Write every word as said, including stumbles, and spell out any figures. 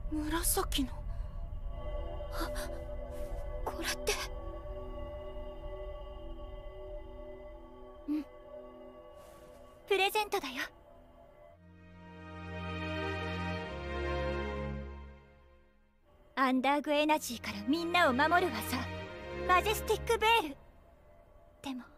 紫の。あ、これって。うん、プレゼントだよ。アンダーグエナジーからみんなを守る技、マジェスティックベール。でも